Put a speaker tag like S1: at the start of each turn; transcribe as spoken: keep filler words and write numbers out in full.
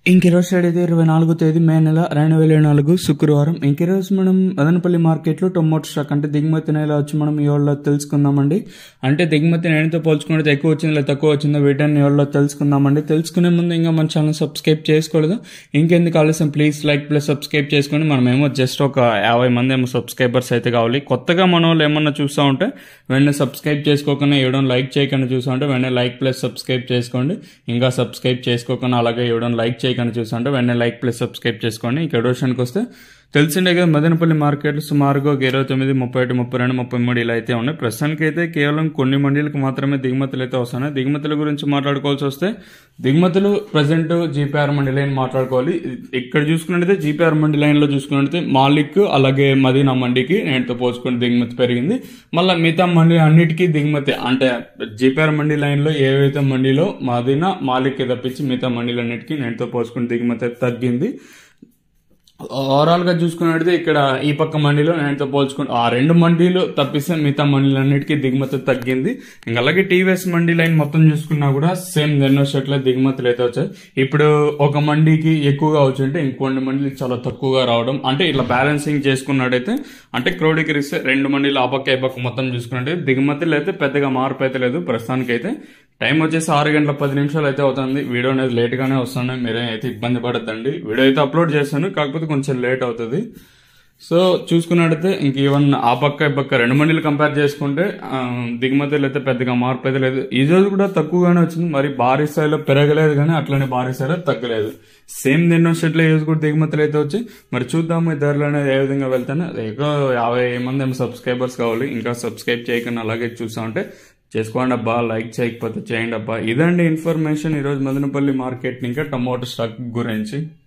S1: ఇంకెరోజు అయితే ఇరవై నాలుగో తేదీ మే నెల రెండు వేల నాలుగు శుక్రవారం. ఇంకెరోజు మనం మదనపల్లి మార్కెట్లో టొమాటో స్టాక్ అంటే దిగుమతి నెల వచ్చి మనం ఈ వాళ్ళలో తెలుసుకుందామండి. అంటే దిగుమతి నేనుతో పోల్చుకుంటే ఎక్కువ వచ్చిందో లేదా తక్కువ వచ్చిందో వీటన్ని ఈ వాళ్ళలో తెలుసుకుందామండి. తెలుసుకునే ముందు ఇంకా మన ఛానల్ సబ్స్క్రైబ్ చేసుకోలేదు, ఇంకెందుకు ఆలస్యం ప్లీజ్ లైక్ ప్లస్ సబ్స్క్రైబ్ చేసుకొని మనమేమో జస్ట్ ఒక యాభై మంది ఏమో సబ్స్క్రైబర్స్ అయితే కావాలి. కొత్తగా మన వాళ్ళు ఏమన్నా చూస్తూ ఉంటే వెంటనే సబ్స్క్రైబ్ చేసుకోకుండా ఇవ్వడం లైక్ చేయకుండా చూస్తూ ఉంటే వెంటనే లైక్ ప్లస్ సబ్స్క్రైబ్ చేసుకోండి. ఇంకా సబ్స్క్రైబ్ చేసుకోకుండా అలాగే ఇవ్వడం లైక్ చేయ కానీ చూస్తుంటే వెంటనే లైక్ ప్లస్ సబ్స్క్రైబ్ చేసుకోండి. ఇంకా ఎడోషన్కి వస్తే తెలిసిండే కదా మదనపల్లి మార్కెట్లు సుమారుగా ఒక ఇరవై తొమ్మిది ముప్పై ఒకటి ముప్పై రెండు ముప్పై మూడు ఇలా అయితే ఉన్నాయి. ప్రస్తుతానికి అయితే కేవలం కొన్ని మండీలకు మాత్రమే దిగుమతులు అయితే వస్తున్నాయి. దిగుమతుల గురించి మాట్లాడుకోవాల్సి వస్తే దిగుమతులు ప్రజెంట్ జీపీఆర్ మండీ లైన్ మాట్లాడుకోవాలి. ఇక్కడ చూసుకున్నట్టయితే జీపీఆర్ మండీ లైన్లో చూసుకున్నట్టయితే మాలిక్ అలాగే మదీనా మండీకి నేటితో పోల్చుకుని దిగుమతి పెరిగింది. మళ్ళీ మిగతా మండీ అన్నిటికీ దిగుమతి అంటే జీపీఆర్ మండీ లైన్లో ఏవైతే మండీలో మదీనా మాలిక్ తప్పించి మిగతా మండీలు అన్నిటికీ నేటితో పోల్చుకుని దిగుమతి తగ్గింది. ఓవరాల్ గా చూసుకున్నట్టయితే ఇక్కడ ఈ పక్క మండీలో నేనుతో పోల్చుకుంటే ఆ రెండు మండీలు తప్పిస్తే మిగతా మండీలు అన్నిటికీ దిగుమతి తగ్గింది. ఇంకా అలాగే టీవీఎస్ మండీ లైన్ మొత్తం చూసుకున్నా కూడా సేమ్ ఎన్నో షర్ట్ల దిగుమతులు అయితే వచ్చాయి. ఇప్పుడు ఒక మండీకి ఎక్కువగా వచ్చుంటే ఇంకొన్ని మండీలు చాలా తక్కువగా రావడం అంటే ఇట్లా బ్యాలెన్సింగ్ చేసుకున్నట్టయితే అంటే క్రోడీకరిస్తే రెండు మండీలు ఆ పక్క ఈ పక్క మొత్తం చూసుకున్నట్టయితే దిగుమతులు అయితే పెద్దగా మార్పు అయితే లేదు. ప్రస్తుతానికి అయితే టైం వచ్చేసి ఆరు గంటల పది నిమిషాలు అయితే అవుతుంది. వీడియో అనేది లేట్ గానే వస్తున్నాయి, మీరే అయితే ఇబ్బంది పడద్దండి. వీడియో అయితే అప్లోడ్ చేస్తాను, కాకపోతే కొంచెం లేట్ అవుతుంది. సో చూసుకున్నట్టయితే ఇంక ఈవెన్ ఆ పక్క ఈ పక్క రెండు మండీలు కంపేర్ చేసుకుంటే దిగుమతులు అయితే పెద్దగా మార్పు అయితే లేదు. ఈ రోజు కూడా తక్కువగానే వచ్చింది, మరి భారీ స్థాయిలో పెరగలేదు కానీ అట్లనే భారీ స్థాయిలో తగ్గలేదు. సేమ్ ఎన్నో షర్ట్ల ఈరోజు కూడా దిగుమతులు అయితే వచ్చాయి. మరి చూద్దాము ఈ ధరలు అనేది ఏ విధంగా వెళ్తాను. ఎక్కువ యాభై మంది ఏమో సబ్స్క్రైబర్స్ కావాలి, ఇంకా సబ్స్క్రైబ్ చేయకుండా అలాగే చూసా ఉంటే చేసుకోండి అబ్బా, లైక్ చేయకపోతే చేయండి అబ్బా. ఇదండి ఇన్ఫర్మేషన్ ఈరోజు మదనపల్లి మార్కెట్ ఇంకా టమాటో స్టాక్ గురించి.